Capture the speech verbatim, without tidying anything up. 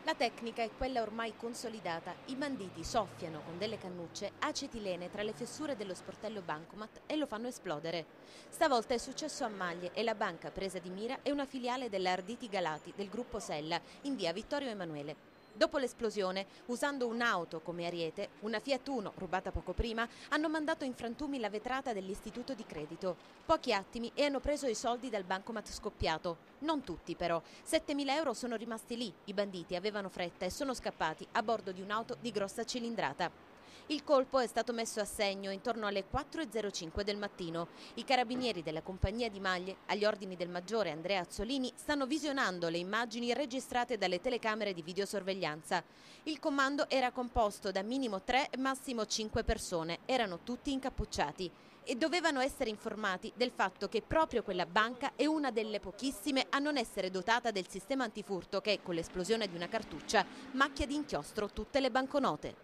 La tecnica è quella ormai consolidata. I banditi soffiano con delle cannucce acetilene tra le fessure dello sportello bancomat e lo fanno esplodere. Stavolta è successo a Maglie e la banca presa di mira è una filiale della Arditi Galati del gruppo Sella in via Vittorio Emanuele. Dopo l'esplosione, usando un'auto come ariete, una Fiat Uno rubata poco prima, hanno mandato in frantumi la vetrata dell'istituto di credito. Pochi attimi e hanno preso i soldi dal bancomat scoppiato. Non tutti però. settemila euro sono rimasti lì. I banditi avevano fretta e sono scappati a bordo di un'auto di grossa cilindrata. Il colpo è stato messo a segno intorno alle quattro e zero cinque del mattino. I carabinieri della compagnia di Maglie, agli ordini del maggiore Andrea Azzolini, stanno visionando le immagini registrate dalle telecamere di videosorveglianza. Il comando era composto da minimo tre e massimo cinque persone, erano tutti incappucciati e dovevano essere informati del fatto che proprio quella banca è una delle pochissime a non essere dotata del sistema antifurto che, con l'esplosione di una cartuccia, macchia di inchiostro tutte le banconote.